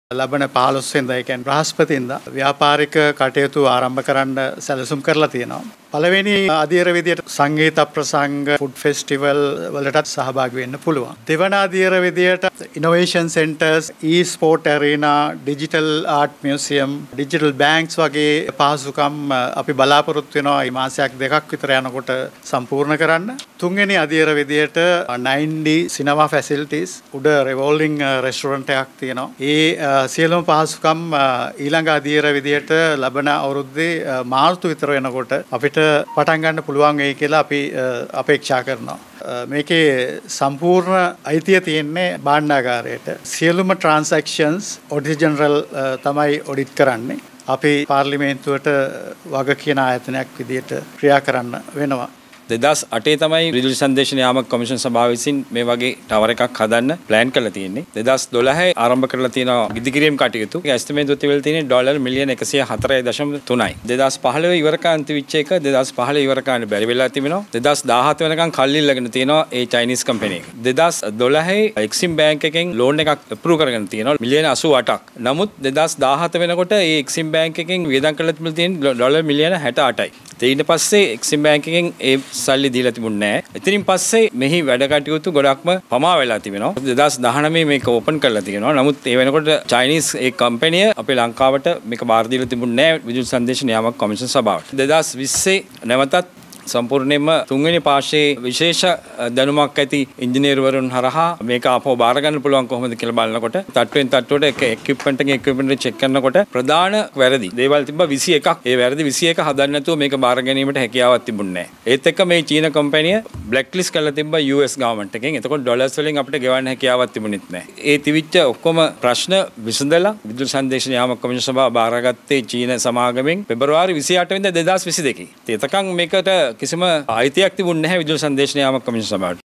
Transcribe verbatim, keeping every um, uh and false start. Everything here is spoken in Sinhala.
ලබන පහළොස් වෙනිදා ඒ කියන්නේ බ්‍රහස්පතින්දා ව්‍යාපාරික කටයුතු ආරම්භ කරන්න සැලසුම් කරලා තියෙනවා. පළවෙනි අධීර විදියට සංගීත ප්‍රසංග ෆුඩ් ෆෙස්ටිවල් වලටත් සහභාගී වෙන්න පුළුවන්. දෙවන අධීර විදියට innovation centres, e sport arena, digital art museum, digital banks වගේ පහසුකම් අපි බලාපොරොත්තු වෙනවා මේ මාසයක් දෙකක් විතර යනකොට සම්පූර්ණ කරන්න. තුන්වෙනි අධීර විදියට නයින් ඩී සිනමා ෆැසිලිටිස් උඩ රිවෝල්විං රෙස්ටොරන්ට් එකක් තියෙනවා. ඒ සියලුම පහසුකම් ඊළඟ අධීර විදියට ලබන අවුරුද්දේ මාර්තු විතර වෙනකොට අපිට පටන් ගන්න පුළුවන් වෙයි කියලා අපි අපේක්ෂා කරනවා. මේකේ සම්පූර්ණ අයිතිය තියෙන්නේ භාණ්ඩාගාරයට. සියලුම ට්‍රාන්සැක්ෂන්ස් ඔඩිටර් ජෙනරල් තමයි ඔඩිට් කරන්නේ. අපි පාර්ලිමේන්තුවට වග කියන ආයතනයක් විදියට ක්‍රියා කරන්න වෙනවා. දෙදහස් අටේ තමයි විදුලි සංදේශ නියාමක කොමිෂන් සභාව විසින් මේ වගේ ටවර් එකක් හදන්න ප්ලෑන් කරලා තියෙන්නේ. දෙදහස් දොළහේ ආරම්භ කරලා තියෙන ඉදිකිරීම් කටයුතු. ඒ ඇස්ටිමේට් තිබෙලා තියෙන්නේ ඩොලර් මිලියන එකසිය හතරයි දශම තුනයි. දෙදහස් පහළොව ඉවර කාන්ති වෙච්ච එක දෙදහස් පහළොව ඉවර කාන්න බැරි වෙලා තිබෙනවා. දෙදහස් දහහත වෙනකන් කල්ලි ඉල්ලගෙන තියෙනවා ඒ චයිනීස් කම්පැනි එක. දෙදහස් දොළහේ එක්සිම් බැංක් එකෙන් ලෝන් එකක් අප්‍රූව් කරගෙන තියෙනවා මිලියන අසූ අටක්. නමුත් දෙදහස් දහහත වෙනකොට ඒ එක්සිම් බැංක් එකෙන් වියදම් කරලා තිබෙලා තියෙන්නේ ඩොලර් මිලියන හැට අටයි. ඊට පස්සේ එක්සිම් බැංක් එකෙන් ඒ සල්ලි දීලා තිබුණේ නැහැ. එතනින් පස්සේ මෙහි වැඩ කටයුතු ගොඩක්ම පමා වෙලා තිබෙනවා. දෙදහස් දහනවය මේක ඕපන් කරලා තියෙනවා. නමුත් ඒ වෙනකොට චයිනීස් ඒ කම්පැනිය අපේ ලංකාවට මේක බාර දීලා තිබුණේ නැහැ විදුලි සංදේශ නියාමක කොමිෂන් සභාවට. දෙදහස් විස්සේ නැවතත් සම්පූර්ණයෙන්ම තුන්වෙනි පාර්ශ්වයේ විශේෂ දැනුමක් ඇති ඉංජිනේරුවරුන් හරහා මේක ආපහු බාර ගන්න පුළුවන් කොහොමද කියලා බලනකොට තට්ටුවෙන් තට්ටුවට එක එක්විප්මන්ට් එකේ එක්විප්මන්ට් එක චෙක් කරනකොට ප්‍රධාන වැරදි දේවල් තිබ්බා විසි එකක්. ඒ වැරදි විසි එක හදන්න නැතුව මේක බාර ගැනීමට හැකියාවක් තිබුණේ නැහැ. ඒත් එක්ක මේ චීන කම්පැනිය බ්ලැක් ලිස්ට් කරලා තිබ්බා යූ එස් ගවර්න්මන්ට් එකෙන්. එතකොට ඩොලර්ස් වලින් අපිට ගෙවන්න හැකියාවක් තිබුණෙත් නැහැ. ඒ තිබිච්ච ඔක්කොම ප්‍රශ්න විසඳලා විදුලි සංදේශ නියාමක කොමිෂන් සභාව බාරගත්තේ චීන සමාගමෙන් පෙබරවාරි විසි අට වෙනිදා දෙදහස් විසි දෙකේ. එතකන් මේකට කිසිම අයිතියක් තිබුණේ නැහැ විදුලි සංදේශ නියාමක කොමිෂන් සභාවට.